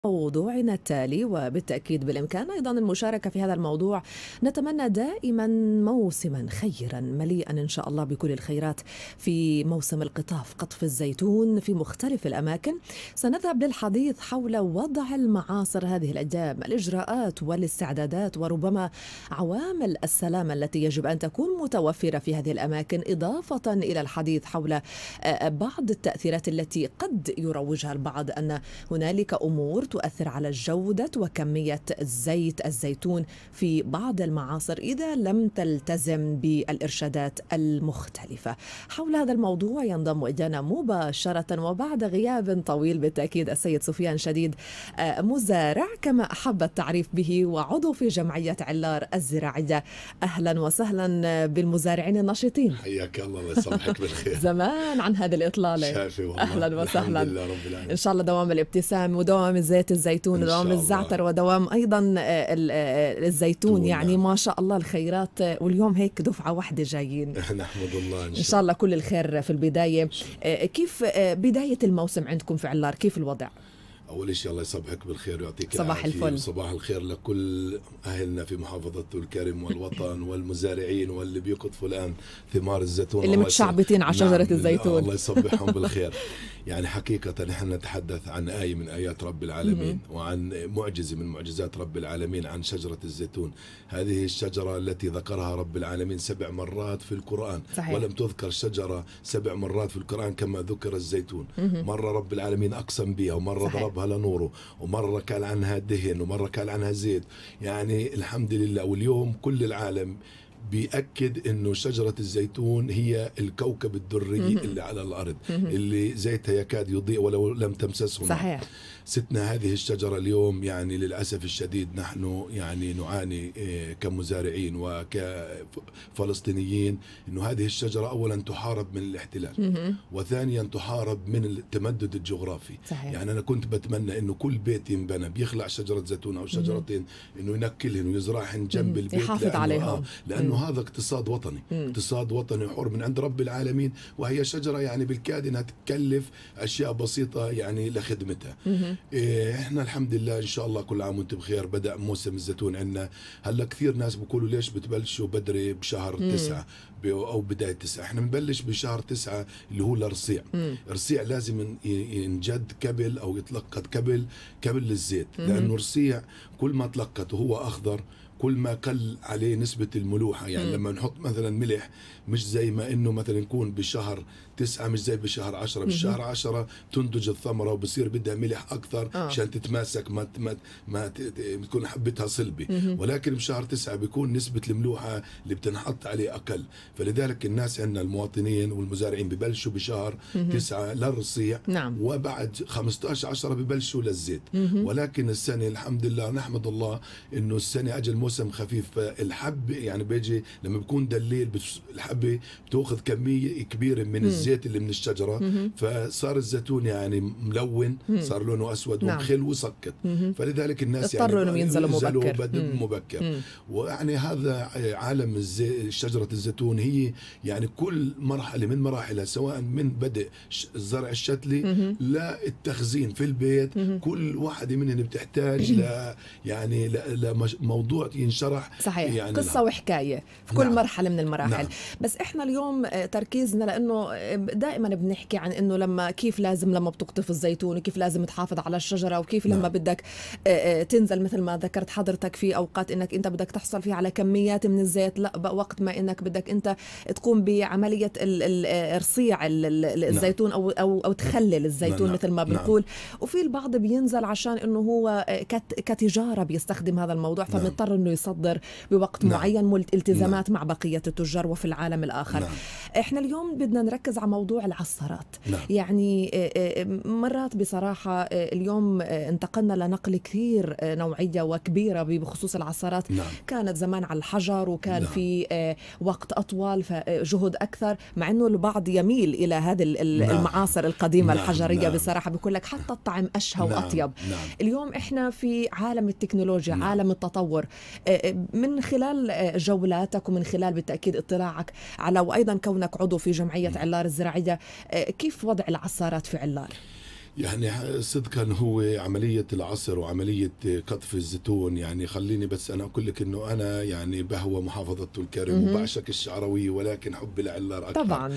موضوعنا التالي، وبالتأكيد بالإمكان أيضا المشاركة في هذا الموضوع. نتمنى دائما موسما خيرا مليئا إن شاء الله بكل الخيرات في موسم القطاف، قطف الزيتون في مختلف الأماكن. سنذهب للحديث حول وضع المعاصر هذه الأيام، الإجراءات والاستعدادات وربما عوامل السلامة التي يجب أن تكون متوفرة في هذه الأماكن، إضافة إلى الحديث حول بعض التأثيرات التي قد يروجها البعض أن هنالك أمور تؤثر على جودة وكمية زيت الزيتون في بعض المعاصر إذا لم تلتزم بالإرشادات المختلفة. حول هذا الموضوع ينضم إلينا مباشرة وبعد غياب طويل بالتأكيد السيد سفيان شديد، مزارع كما أحب التعريف به وعضو في جمعية علار الزراعية. أهلا وسهلا بالمزارعين النشيطين. حياك الله، الله يصبحك بالخير. زمان عن هذه الإطلالة. شافي والله. أهلا وسهلا. الحمد لله رب العالمين. إن شاء الله دوام الابتسام ودوام زيت الزيتون ودوام الزعتر ودوام أيضا الزيتون، يعني ما شاء الله الخيرات. واليوم هيك دفعة واحدة جايين. نحمد الله إن شاء الله كل الخير في البداية. كيف بداية الموسم عندكم في علار؟ كيف الوضع؟ أول شيء الله يصبحك بالخير ويعطيك صباح الفل. صباح الخير لكل أهلنا في محافظة الكرم والوطن والمزارعين واللي بيقطفوا الآن ثمار الزيتون اللي متشعبطين على شجرة الزيتون. الله يصبحهم بالخير. يعني حقيقة نحن نتحدث عن آية من آيات رب العالمين وعن معجزة من معجزات رب العالمين، عن شجرة الزيتون. هذه الشجرة التي ذكرها رب العالمين 7 مرات في القرآن. صحيح. ولم تذكر شجرة 7 مرات في القرآن كما ذكر الزيتون. مرة رب العالمين أقسم بها، ومرة ضربها لنوره، ومرة قال عنها دهن، ومرة قال عنها زيت. يعني الحمد لله. واليوم كل العالم بيأكد انه شجرة الزيتون هي الكوكب الدري اللي على الارض، اللي زيتها يكاد يضيء ولو لم تمسسه. صحيح. ستنا هذه الشجرة اليوم يعني للأسف الشديد نحن يعني نعاني كمزارعين وكفلسطينيين انه هذه الشجرة اولا تحارب من الاحتلال، وثانيا تحارب من التمدد الجغرافي. صحيح. يعني انا كنت بتمنى انه كل بيت ينبنى بيخلع شجرة زيتون او شجرتين، انه ينكلهن ويزرعهن جنب البيت، يحافظ عليهم. لأنه هذا اقتصاد وطني. اقتصاد وطني حر من عند رب العالمين، وهي شجرة يعني بالكاد انها تكلف اشياء بسيطة يعني لخدمتها. احنا الحمد لله ان شاء الله كل عام وانتم بخير. بدأ موسم الزيتون عندنا. هلا كثير ناس بيقولوا ليش بتبلشوا بدري بشهر 9 او بداية 9؟ احنا بنبلش بشهر 9 اللي هو الرصيع. الرصيع لازم ينجد قبل او يتلقط قبل الزيت، لانه الرصيع كل ما تلقط وهو اخضر كل ما قل عليه نسبة الملوحة. يعني لما نحط مثلا ملح مش زي ما انه مثلا يكون بشهر 9 مش زي بشهر 10. بشهر 10 تنتج الثمرة وبصير بدها ملح أكثر عشان تتماسك، ما تكون حبتها صلبة. ولكن بشهر 9 بيكون نسبة الملوحة اللي بتنحط عليه أقل. فلذلك الناس عندنا المواطنين والمزارعين ببلشوا بشهر 9 للرصيع. نعم. وبعد 15-10 ببلشوا للزيت. ولكن السنة الحمد لله نحمد الله إنه السنة أجل موسم خفيف، فالحب يعني بيجي لما بيكون دليل الحبة بتأخذ كمية كبيرة من الزيت اللي من الشجرة. فصار الزيتون يعني ملون، صار لونه أسود ومخل وسكت. فلذلك الناس اضطروا انهم ينزلوا مبكر. ويعني هذا عالم شجرة الزيتون هي يعني كل مرحلة من مراحلها، سواء من بدء الزرع الشتلي للتخزين في البيت، كل واحدة منهن بتحتاج يعني لموضوع ينشرح. صحيح. يعني قصة وحكاية في كل مرحلة من المراحل. بس احنا اليوم تركيزنا لأنه دائما بنحكي عن انه لما كيف لازم لما بتقطف الزيتون وكيف لازم تحافظ على الشجرة، وكيف لما بدك تنزل مثل ما ذكرت حضرتك في اوقات انك انت بدك تحصل فيه على كميات من الزيت، لا بقى وقت ما انك بدك انت تقوم بعملية رصيع الزيتون او تخلل الزيتون مثل ما بنقول. وفي البعض بينزل عشان انه هو كتجارة بيستخدم هذا الموضوع، فبنضطر انه يصدر بوقت معين التزامات مع بقية التجار وفي العالم الآخر. احنا اليوم بدنا نركز على موضوع العصارات. يعني مرات بصراحة اليوم انتقلنا لنقل كثير نوعية وكبيرة بخصوص العصارات. كانت زمان على الحجر وكان في وقت أطول فجهد أكثر، مع أنه البعض يميل إلى هذه المعاصر القديمة الحجرية. بصراحة بيقول لك حتى الطعم أشهى وأطيب. اليوم إحنا في عالم التكنولوجيا، عالم التطور. من خلال جولاتك ومن خلال بالتأكيد اطلاعك على، وأيضا كونك عضو في جمعية علار الزراعية، كيف وضع العصارات في علار؟ يعني صدقا هو عملية العصر وعملية قطف الزيتون، يعني خليني بس أنا أقول لك إنه أنا يعني بهوى محافظة الكرم وبعشق الشعروية، ولكن حبي لعلار أكثر. طبعا.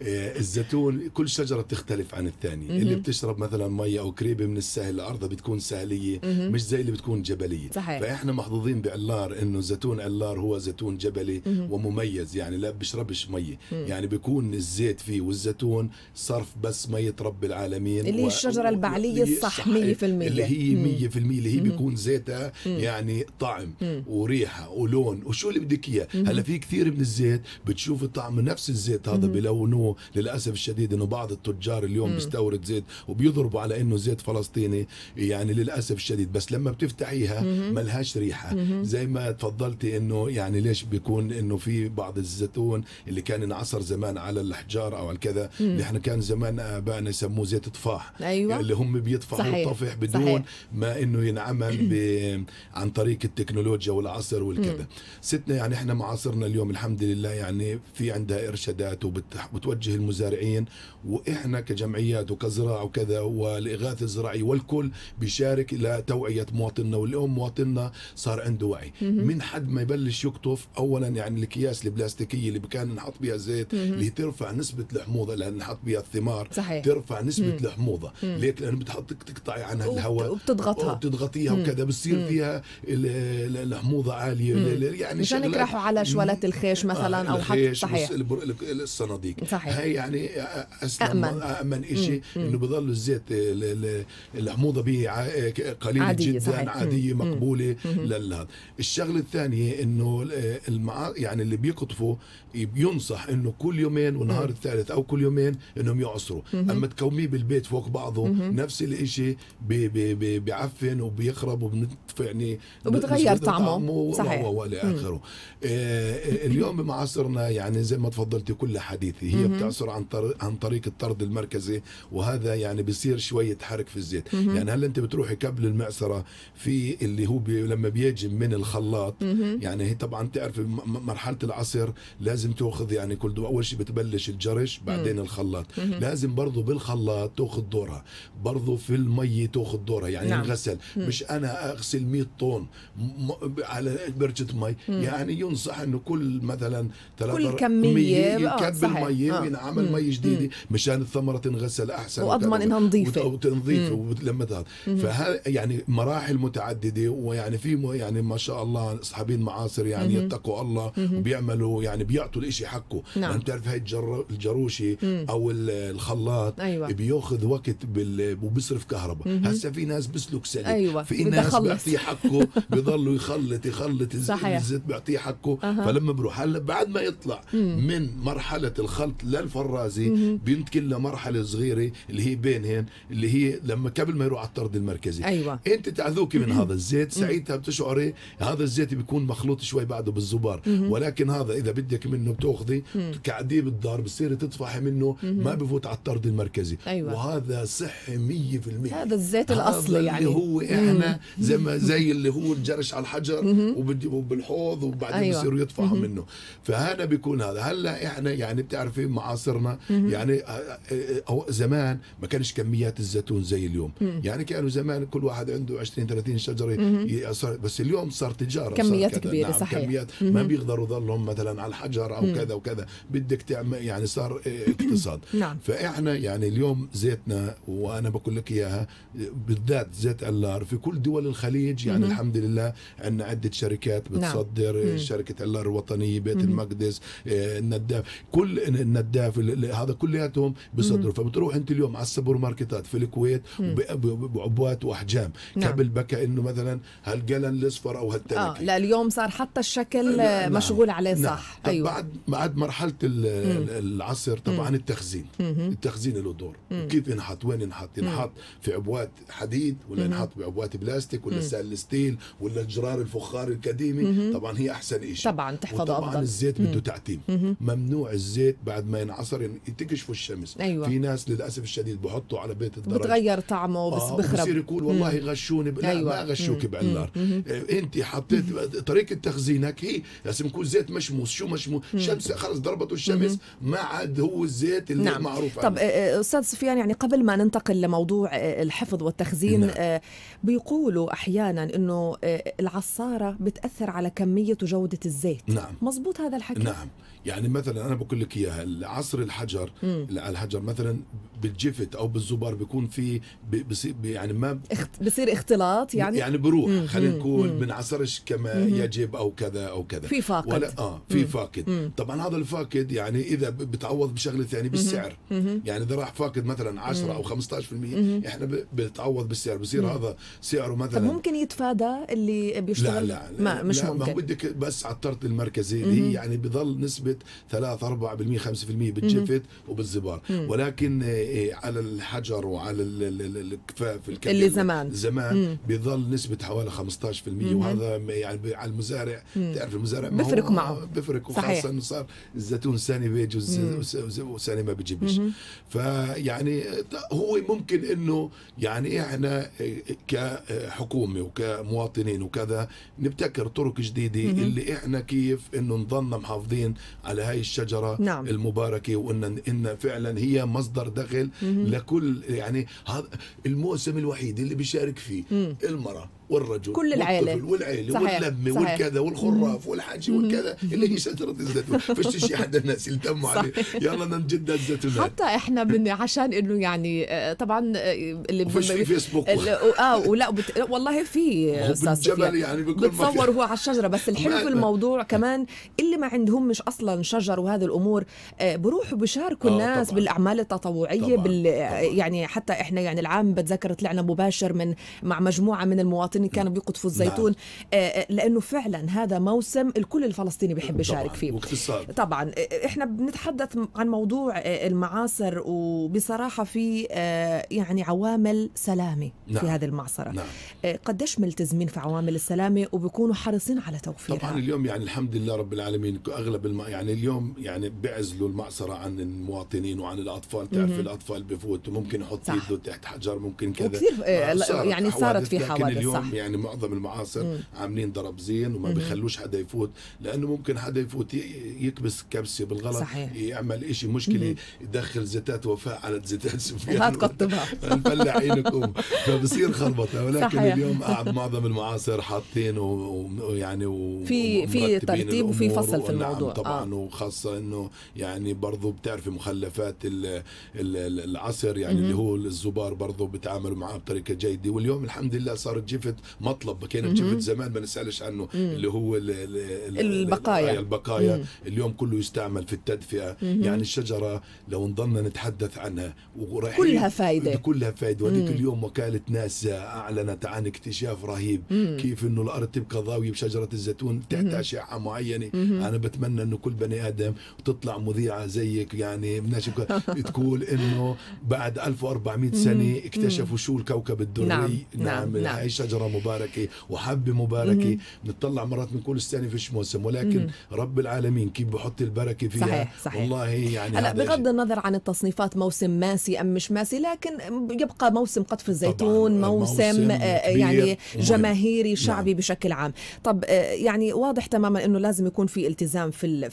الزيتون كل شجرة تختلف عن الثانية. اللي بتشرب مثلا مية أو قريبة من السهل، الأرض بتكون سهلية مش زي اللي بتكون جبلية. صحيح. فإحنا محظوظين بعلار إنه زيتون علار هو زيتون جبلي ومميز، يعني لا بيشربش مية، يعني بيكون الزيت فيه والزيتون صرف بس مية رب العالمين، اللي هي الشجرة البعلية الصح 100%، اللي هي 100%، اللي هي بيكون زيتها يعني طعم وريحة ولون وشو اللي بدك إياه. هلا في كثير من الزيت بتشوف طعم نفس الزيت هذا بلونه. للأسف الشديد إنه بعض التجار اليوم بيستورد زيت وبيضربوا على إنه زيت فلسطيني، يعني للأسف الشديد، بس لما بتفتحيها ملهاش ريحة. زي ما تفضلتي إنه يعني ليش بيكون إنه في بعض الزيتون اللي كان ينعصر زمان على الأحجار أو على كذا، اللي إحنا كان زمان آبائنا يسموه زيت طفاح. أيوة. اللي هم بيطفحوا طفح بدون صحيح. ما إنه ينعمل عن طريق التكنولوجيا والعصر والكذا. ستنا يعني إحنا معاصرنا اليوم الحمد لله يعني في عندها إرشادات وبتوجه المزارعين، واحنا كجمعيات وكزراعه وكذا والاغاثه الزراعيه والكل بيشارك لتوعيه مواطننا. واليوم مواطننا صار عنده وعي من حد ما يبلش يقطف. اولا يعني الاكياس البلاستيكيه اللي كان نحط بها زيت اللي ترفع نسبه الحموضه، لان نحط بها الثمار. صحيح. ترفع نسبه الحموضه. ليك؟ لانه بتحط تقطعي عنها الهواء وبتضغطيها وكذا، بصير فيها الحموضه عاليه. يعني مشان يكرحوا على شوالات الخيش مثلا او حتى. صحيح. الصناديق. صحيح. هي يعني أأمن إشي إنه بضل الزيت الحموضة به قليلة عادية. جدا. صحيح. عادية مقبولة للهذا. الشغلة الثانية إنه يعني اللي بيقطفوا ينصح إنه كل يومين ونهار الثالث أو كل يومين إنهم يعصروا. أما تكوميه بالبيت فوق بعضه نفس الإشي بيعفن وبيخرب وبنطفئ يعني وبتغير طعمه. صحيح. وإلى آخره. اليوم بمعاصرنا يعني زي ما تفضلتي كل حديثي هي بتعصر عن طريق الطرد المركزي، وهذا يعني بيصير شوية حرق في الزيت. يعني هلا انت بتروحي قبل المعصرة في اللي هو لما بيجي من الخلاط، يعني هي طبعا تعرف مرحلة العصر لازم تأخذ يعني كل اول شيء بتبلش الجرش بعدين الخلاط. لازم برضو بالخلاط تأخذ دورها، برضو في المية تأخذ دورها، يعني نعم. الغسل. مش انا اغسل 100 طن على برجة مي. يعني ينصح انه كل مثلا كل كمية ينكب المية وينعمل مي جديدة مشان الثمرة تنغسل أحسن وأضمن إنها نظيفة وتنظيفة لما تهاد. فهذا يعني مراحل متعددة، ويعني في يعني ما شاء الله أصحابين معاصر يعني يتقوا الله وبيعملوا يعني بيعطوا الإشي حقه. نعم. يعني بتعرف هاي الجروشي أو الخلاط. أيوة. بياخذ وقت وبيصرف كهرباء. هسه في ناس بسلك سلك. أيوة. في ناس بيعطيه حقه بيضلوا يخلط الزيت بيعطيه حقه. فلما بروح هلا بعد ما يطلع من مرحلة الخلط للفرازي بينتقل لمرحلة صغيرة اللي هي بينهن، اللي هي لما قبل ما يروح على الطرد المركزي. أيوة. انت تعذوكي من هذا الزيت ساعتها بتشعري هذا الزيت بيكون مخلوط شوي بعده بالزبار. ولكن هذا اذا بدك منه بتاخذي كعديه بالدار بتصيري تطفحي منه ما بفوت على الطرد المركزي. أيوة. وهذا صحي 100%. هذا الزيت الأصلي يعني اللي هو احنا زي اللي هو الجرش على الحجر وبالحوض وبعدين أيوة. بصيروا يطفحوا منه. فهذا بيكون هذا. هلا احنا يعني بتعرفي معاصرنا يعني زمان ما كانش كميات الزيتون زي اليوم. يعني كانوا زمان كل واحد عنده 20-30 شجره بس اليوم صار تجاره، كميات صار كبيره. نعم. صحيح. كميات ما بيقدروا يضلهم مثلا على الحجر او كذا وكذا، بدك تعمل يعني صار اقتصاد. نعم. فاحنا يعني اليوم زيتنا وانا بقول لك اياها بالذات زيت علار في كل دول الخليج يعني الحمد لله عندنا عده شركات بتصدر. نعم. شركه علار الوطنيه، بيت المقدس، النداف، كل النداف هذا كلياتهم بيصدروا. فبتروح انت اليوم على السوبر ماركتات في الكويت بعبوات واحجام. نعم. قبل بكى انه مثلا هالقلن الاصفر او هالتنكي. لا اليوم صار حتى الشكل نعم. مشغول عليه. صح. نعم. أيوة. بعد مرحله العصر طبعا التخزين. التخزين له دور. كيف ينحط، وين ينحط في عبوات حديد ولا ينحط بعبوات بلاستيك ولا سائل ستيل ولا الجرار الفخار القديمي. طبعا هي احسن شيء طبعا تحفظه افضل. طبعا الزيت بده تعتيم. ممنوع الزيت بعد ما ينعصر تكشفوا الشمس. أيوة. في ناس للاسف الشديد بحطوا على بيت الدرج بتغير طعمه بس بخرب، بصير يقول والله غشوني لا أيوة. ما غشوك بعلار. انت حطيت طريقه تخزينك هي لازم يكون زيت مشموس. شو مشموس؟ شمس خلص ضربته الشمس ما عاد هو الزيت اللي نعم. معروف عنه. طب استاذ سفيان، يعني قبل ما ننتقل لموضوع الحفظ والتخزين، نعم. بيقولوا احيانا انه العصاره بتاثر على كميه وجوده الزيت. نعم. مزبوط هذا الحكي؟ نعم. يعني مثلا انا بقول لك اياها، عصر الحجر الحجر مثلا بالجفت او بالزبار بيكون في يعني ما بصير اختلاط، يعني بروح خلينا نقول بنعصرش كما يجب او كذا او كذا، في فاقد ولا في فاقد. طبعا هذا الفاقد يعني اذا بتعوض بشغله ثانيه بالسعر. يعني اذا راح فاقد مثلا 10 او 15% احنا بتعوض بالسعر، بصير هذا سعره مثلا. طب ممكن يتفادى اللي بيشتغل؟ لا مش لا ممكن. ما بدك بس عطرت المركزي هي يعني بضل نسبه 3 4% 5% بالجفت وبالزبار، ولكن على الحجر وعلى الكفاف اللي زمان بيظل نسبة حوالي 15%. وهذا يعني على المزارع تعرف المزارع بفرق معه، بفرق، وخاصة انه صار الزيتون ثاني بيجي وثاني ما بيجيبش. فيعني هو ممكن انه يعني احنا كحكومة وكمواطنين وكذا نبتكر طرق جديدة اللي احنا كيف انه نضلنا محافظين على هاي الشجرة. نعم. المباركة، وان فعلا هي مصدر دخل لكل، يعني هذا الموسم الوحيد اللي بيشارك فيه المرأة والرجل كل العائلة والعائلة واللمة والكذا والخراف والحاجي والكذا اللي هي شجرة الزيتون. فيش شيء حدا الناس يلتموا عليه يلا ننجد الزيتونات. حتى احنا عشان انه يعني طبعا اللي فيش في فيسبوك ولا والله في استاذ سفيان يعني بتصور هو على الشجرة. بس الحلو في الموضوع كمان اللي ما عندهم مش اصلا شجر وهذه الامور بروحوا بيشاركوا الناس طبعاً. بالاعمال التطوعية طبعاً. يعني حتى احنا يعني العام بتذكر طلعنا مباشر مع مجموعة من المواطنين كانوا بيقطفوا الزيتون. نعم. لأنه فعلا هذا موسم الكل الفلسطيني بيحب يشارك فيه. واقتصاد. طبعا احنا بنتحدث عن موضوع المعاصر، وبصراحة في يعني عوامل سلامة. نعم. في هذه المعصرة. نعم. قديش ملتزمين في عوامل السلامة وبيكونوا حريصين على توفيرها؟ طبعا اليوم يعني الحمد لله رب العالمين أغلب يعني اليوم يعني بيعزلوا المعصرة عن المواطنين وعن الأطفال. تعرف الأطفال بفوتوا ممكن يحط يده تحت حجر ممكن كذا، وكثير يعني صارت في حوادث. اليوم صح. يعني معظم المعاصر عاملين ضرب زين وما بيخلوش حدا يفوت، لأنه ممكن حدا يفوت يكبس كبسة بالغلط. صحيح. يعمل إشي مشكلة يدخل زيتات وفاء على زيتات سفيان هتقطبها نفلع عينكم فبصير خربطة. ولكن صحيح. اليوم معظم المعاصر حاطين ويعني في ترتيب وفي فصل في الموضوع. طبعا وخاصة إنه يعني برضو بتعرفي مخلفات العصر يعني اللي هو الزبار برضو بتعاملوا معاه بطريقة جيدة. واليوم الحمد لله صار الجفت مطلب، كان الجفت زمان ما نسألش عنه اللي هو البقايا اليوم كله يستعمل في التدفئة. يعني الشجرة لو نضلنا نتحدث عنها كلها فايدة وديك اليوم وكالة ناسا أعلنت عن اكتشاف رهيب كيف إنه الأرض تبقى ضاوية بشجرة الزيتون تحت أشعة معينة. أنا بتمنى إنه كل بني آدم تطلع مذيعة زيك يعني تقول إنه بعد 1400 سنة اكتشفوا شو الكوكب الدري. نعم. هاي الشجرة مباركة وحبة مباركة. نطلع مرات بنقول السنة فيش موسم، ولكن رب العالمين كيف بحط البركة فيها. صحيح. والله يعني هلا بغض النظر عن التصنيفات موسم ماسي أم مش ماسي، لكن يبقى موسم قطف الزيتون موسم يعني جماهيري شعبي. نعم. بشكل عام. طب يعني واضح تماما إنه لازم يكون في التزام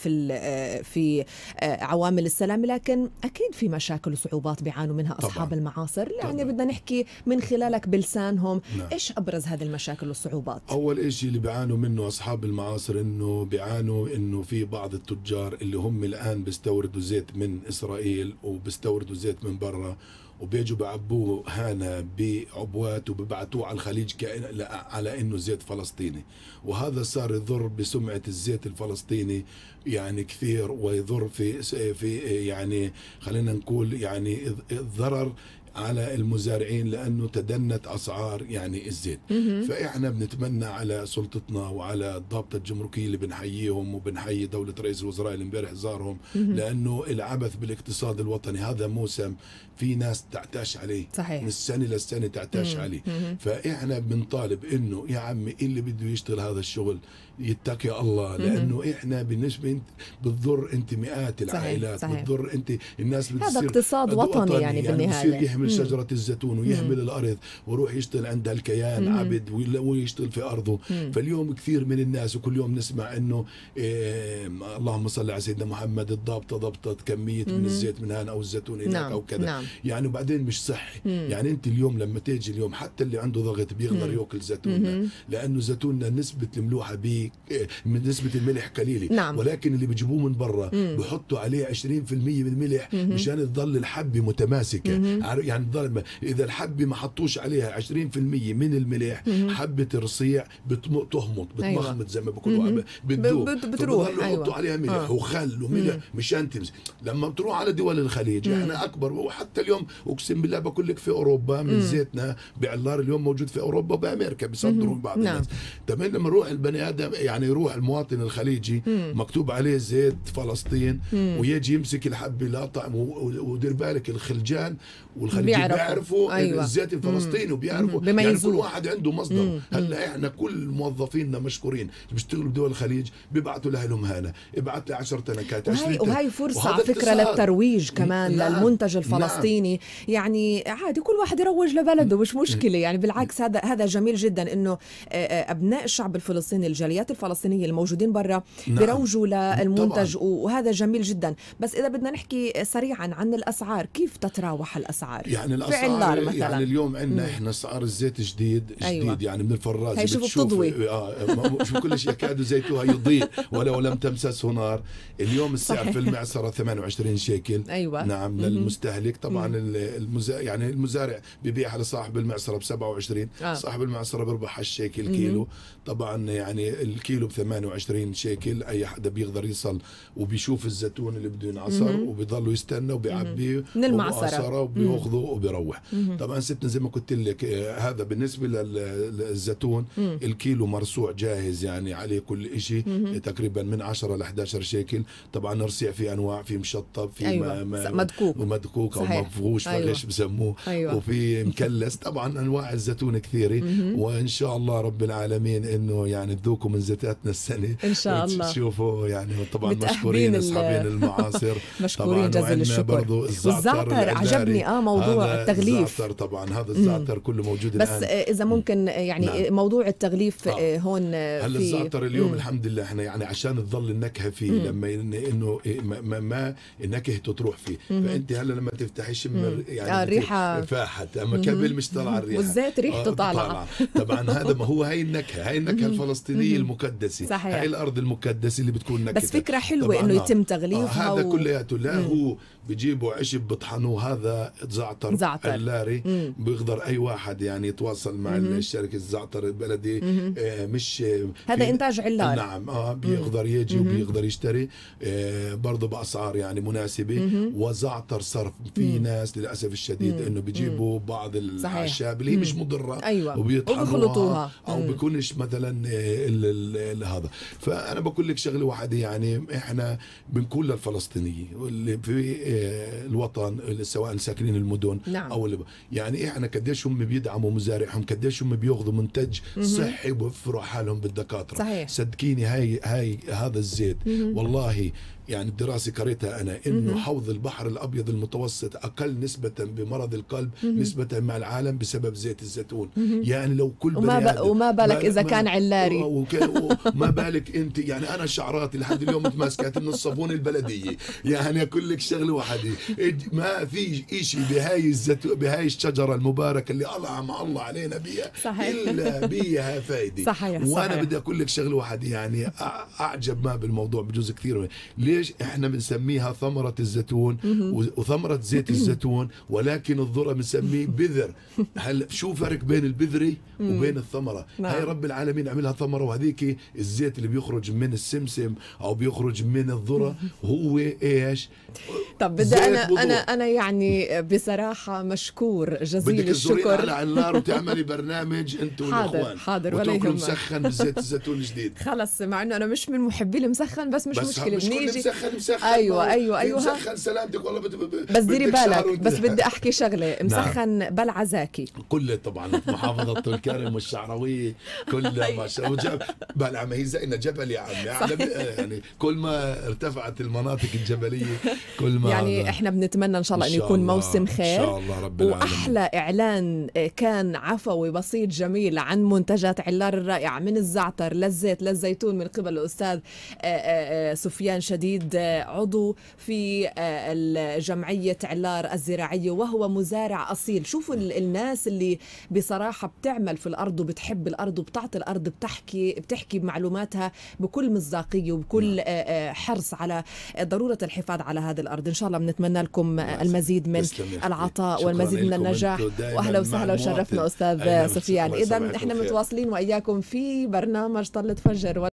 في عوامل السلام، لكن أكيد في مشاكل وصعوبات بيعانوا منها أصحاب المعاصر. يعني بدنا نحكي من خلالك بلسانهم. نعم. إيش أبرز هذه المشاكل والصعوبات؟ أول إشي اللي بيعانوا منه أصحاب المعاصر إنه بيعانوا إنه في بعض التجار اللي هم الآن بيستوردوا زيت من إسرائيل وبيستوردوا زيت من برا وبيجوا بعبوه هنا بعبوات وببعتوه على الخليج على انه زيت فلسطيني. وهذا صار يضر بسمعة الزيت الفلسطيني يعني كثير، ويضر في يعني خلينا نقول يعني الضرر على المزارعين لانه تدنت اسعار يعني الزيت. فاحنا بنتمنى على سلطتنا وعلى الضابطه الجمركيه اللي بنحييهم وبنحيي دوله رئيس الوزراء اللي امبارح زارهم، لانه العبث بالاقتصاد الوطني هذا موسم في ناس تعتاش عليه، صحيح. من السنه للسنه تعتاش عليه. فاحنا بنطالب انه يا عمي اللي بده يشتغل هذا الشغل يتقي الله، لانه احنا بالنسبه بتضر انت مئات العائلات، صحيح. بتضر انت الناس بتصير هذا اقتصاد وطني يعني بالنهايه، بصير يحمل شجره الزيتون ويحمل الارض ويروح يشتغل عند الكيان عبد ويشتغل في ارضه. فاليوم كثير من الناس وكل يوم نسمع انه اللهم صل على سيدنا محمد الضابطه ضبطت كميه من الزيت من هنا او الزيتون هناك او كذا. يعني وبعدين مش صحي. يعني انت اليوم لما تيجي اليوم حتى اللي عنده ضغط بيقدر ياكل زيتوننا، لانه زيتوننا نسبه الملوحه من نسبه الملح قليله. ولكن اللي بيجيبوه من برا بحطوا عليه 20% من الملح مشان تضل الحبه متماسكه. يعني تضل اذا الحبه ما حطوش عليها 20% من الملح حبه الرصيع تهمط بتمخمط زي ما بيقولوا بتدوب، بتروح. يحطوا عليها ملح وخل وملح مشان تمسك. لما بتروح على دول الخليج احنا اكبر، وحتى اليوم اقسم بالله بقول لك في اوروبا من زيتنا بعلار اليوم موجود في اوروبا وبامريكا بيصدروا بعض الناس. تمام. لما يروح البني ادم يعني يروح المواطن الخليجي مكتوب عليه زيت فلسطين ويجي يمسك الحبه لا طعم، ودير بالك الخلجان والخليجي بيعرفوا الزيت الفلسطيني وبيعرفوا يعني كل واحد عنده مصدر. هلا احنا كل موظفينا مشكورين اللي بيشتغلوا بدول الخليج بيبعتوا لهم هنا ابعت لي 10 تنكات 20 وهي فرصه على فكره للترويج كمان للمنتج الفلسطيني. يعني عادي كل واحد يروج لبلده مش مشكله. يعني بالعكس هذا جميل جدا انه ابناء الشعب الفلسطيني الجاليات الفلسطينيه الموجودين برا بيروجوا للمنتج طبعا. وهذا جميل جدا. بس اذا بدنا نحكي سريعا عن الاسعار، كيف تتراوح الاسعار؟ يعني الاسعار مثلا يعني اليوم عندنا احنا اسعار الزيت جديد يعني من الفراز بتشوفوا شوف كل شيء يكاد زيتها يضيء ولو لم تمسسه نار. اليوم السعر في المعصره 28 شيكل. نعم للمستهلك. طبعا يعني المزارع بيبيعها لصاحب المعصره ب 27. صاحب المعصره بيربح الشيكل كيلو. طبعا يعني الكيلو ب 28 شيكل. اي حدا بيقدر يصل وبيشوف الزيتون اللي بده ينعصر وبيضلوا يستنى وبيعبيه من المعصره وبياخذه وبيروح. طبعا ستنا زي ما قلت لك هذا بالنسبه للزيتون الكيلو مرصوع جاهز يعني عليه كل شيء تقريبا من 10 ل 11 شيكل. طبعا رصيع في انواع، في مشطب، في مدكوك او مفغوش فغش بسموه، وفي مكلس. طبعا انواع الزيتون كثيره. وان شاء الله رب العالمين انه يعني تذوقوا من زيتاتنا السنه ان شاء الله. تشوفوا يعني طبعا مشكورين اصحابين المعاصر. مشكورين جزيل الشكر. والزعتر عجبني موضوع التغليف. الزعتر طبعا هذا الزعتر كله موجود بس الان. اذا ممكن يعني موضوع التغليف هون هلا الزعتر اليوم الحمد لله احنا يعني عشان تظل النكهه فيه لما انه ما نكهته تروح فيه. فانت هلا لما تفتحي شم يعني الريحه فاحت، اما قبل مش طالعه الريحه والزيت ريحته طالعه. طبعا هذا ما هو هاي النكهه الفلسطينيه المقدسه. صحيح. هاي الارض المقدسه اللي بتكون نكهه. بس فكره حلوه انه يتم تغليفها هذا كلياته. لا هو بيجيبوا عشب بطحنوه، هذا زعتر اللاري. بيقدر اي واحد يعني يتواصل مع الشركه الزعتر البلدي. مش هذا انتاج علار. نعم بيقدر يجي وبيقدر يشتري برضه باسعار يعني مناسبه. وزعتر صرف في ناس للاسف الشديد انه بيجيبوا بعض الاعشاب اللي هي مش مضره وبيطحنوها او بيكونش مثلا هذا. فانا بقول لك شغله واحده، يعني احنا بنقول للفلسطينيين واللي في الوطن سواء ساكنين المدن او يعني احنا قديش هم بيدعموا مزارعهم، قديش هم بياخذوا منتج صحي وبيوفروا حالهم بالدكاتره. صحيح. صدقيني هذا الزيت والله يعني الدراسة قريتها أنا إنه حوض البحر الأبيض المتوسط أقل نسبة بمرض القلب نسبة مع العالم بسبب زيت الزيتون. يعني لو كل وما بالك إذا كان علاري وما بالك أنت. يعني أنا شعراتي لحد اليوم متماسكات من الصابون البلدية. يعني أقول لك شغلة واحدة، ما في إشي بهاي الشجرة المباركة اللي الله علينا بيها إلا بيها فايدة. صحيح. وأنا بدي أقول لك شغلة واحدة، يعني أعجب ما بالموضوع بجوز كثير. ليه ايش احنا بنسميها ثمرة الزيتون وثمرة زيت الزيتون، ولكن الذرة بنسميه بذر. هل شو فرق بين البذرة وبين الثمرة؟ هاي رب العالمين عملها ثمرة، وهذيك الزيت اللي بيخرج من السمسم او بيخرج من الذرة هو ايش؟ طب بدي انا يعني بصراحة مشكور جزيل الشكر. على النار وتعملي برنامج انت والاخوان. حاضر ولا يهمك. مسخن بزيت الزيتون الجديد. خلص، مع انه انا مش من محبي المسخن، بس مش مشكله بنيجي مسخن. ايوه مسخن سلامتك والله. بس ديري بالك، بس بدي احكي شغله. مسخن بلعة زاكي كله طبعا محافظه طول الكرم والشعراويه كلها ما شاء الله. بلعة ما هي زينا جبل يا عمي. يعني كل ما ارتفعت المناطق الجبليه كل ما يعني احنا بنتمنى ان شاء الله انه يكون موسم خير ان شاء الله رب العالمين. واحلى اعلان كان عفوي بسيط جميل عن منتجات علار الرائعه، من الزعتر للزيت للزيتون، من قبل الاستاذ سفيان شديد، عضو في جمعيه علار الزراعيه، وهو مزارع اصيل. شوفوا الناس اللي بصراحه بتعمل في الارض وبتحب الارض وبتعطي الارض، بتحكي بمعلوماتها بكل مصداقيه وبكل حرص على ضروره الحفاظ على هذه الارض. ان شاء الله بنتمنى لكم المزيد من العطاء والمزيد من النجاح. واهلا وسهلا وشرفنا استاذ سفيان. اذا احنا متواصلين واياكم في برنامج طلة فجر.